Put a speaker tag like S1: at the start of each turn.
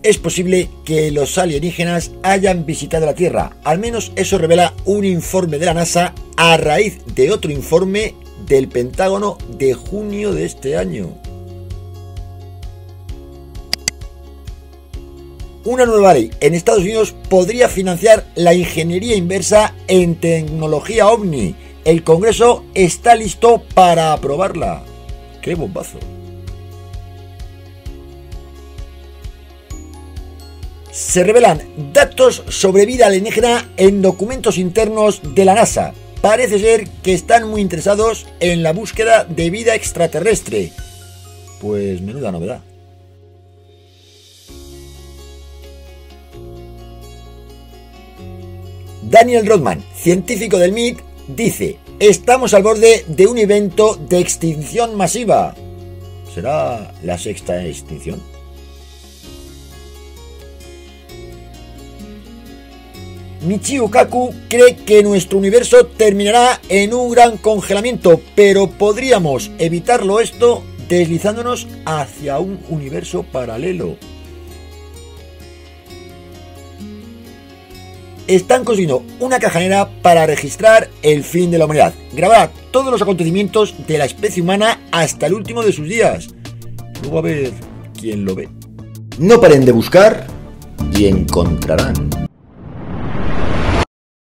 S1: es posible que los alienígenas hayan visitado la Tierra. Al menos eso revela un informe de la NASA a raíz de otro informe del Pentágono de junio de este año. Una nueva ley en Estados Unidos podría financiar la ingeniería inversa en tecnología OVNI. El Congreso está listo para aprobarla. ¡Qué bombazo! Se revelan datos sobre vida alienígena en documentos internos de la NASA. Parece ser que están muy interesados en la búsqueda de vida extraterrestre. Pues menuda novedad. Daniel Rodman, científico del MIT, dice: estamos al borde de un evento de extinción masiva. ¿Será la sexta extinción? Michio Kaku cree que nuestro universo terminará en un gran congelamiento, pero podríamos evitarlo esto deslizándonos hacia un universo paralelo. Están construyendo una caja negra para registrar el fin de la humanidad. Grabará todos los acontecimientos de la especie humana hasta el último de sus días. Luego a ver quién lo ve. No paren de buscar y encontrarán.